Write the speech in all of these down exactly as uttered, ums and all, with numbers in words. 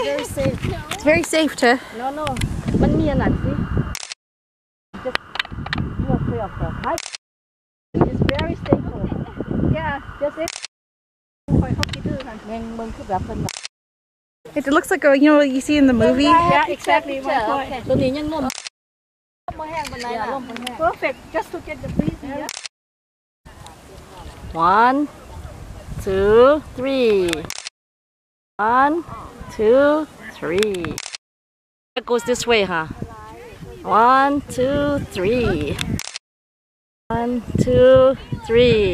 very safe. It's very safe to. No, no. มันมีอันนั้นสิ Just you are free of the height. It's very safe. Yeah, just it. คอยเขาคิดดื้อค่ะเมืองเมืองคือแบบเป็นแบบ It looks like a, you know what you see in the movie. Yeah, exactly. Okay. ตัวนี้ยังนุ่มบ่แห้งปานใดล่ะ Perfect. Just to get the breeze here. One, two, three. One, two, three. It goes this way, huh? One, two, three. One, two, three.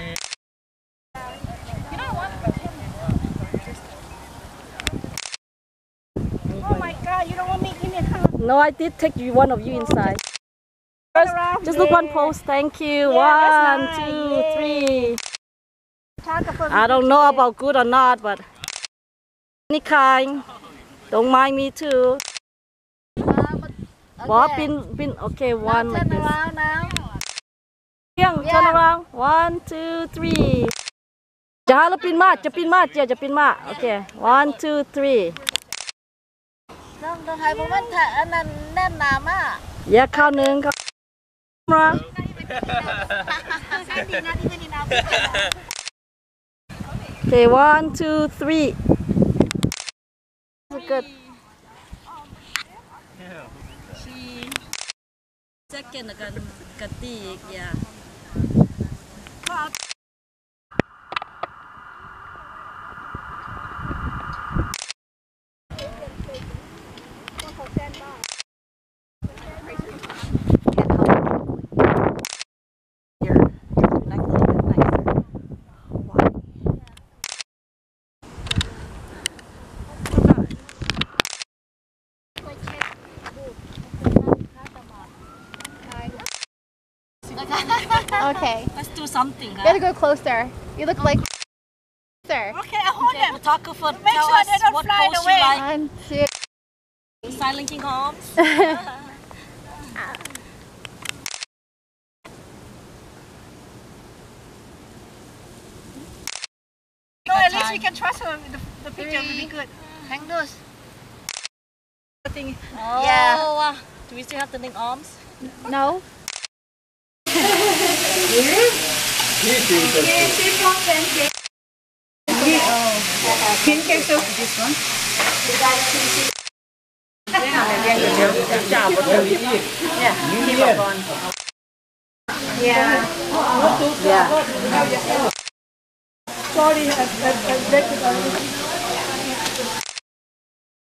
Oh my God! You don't want me in your car? No, I did take you one of you inside. First, just look one pose. Thank you. Yeah, One, that's nice. two, Yay. three. I don't know about good or not, but any kind. Don't mind me too. Bob, been, been, okay, one like this. Young, turn around. One, two, three. จะหาแล้วปีนมาจะปีนมาเจียจะปีนมาโอเค one two three น้องต้องให้ผมว่าถ้าอันนั้นแน่นหนามากแยกข้าวหนึ่งครับมา Okay, one two three good second กันกันตีอีกอย่า Okay. Let's do something. You gotta go closer. You look like. Closer. Okay, I hold them. Photographer, Make tell sure us they don't what fly pose away. you like. One, two. Silent King Arms. No, at least we can trust her. The, the picture will be good. Hang those. Oh, Yeah. uh, do we still have the link arms? No. Yeah. Yeah. Sorry, I, I, I break it already.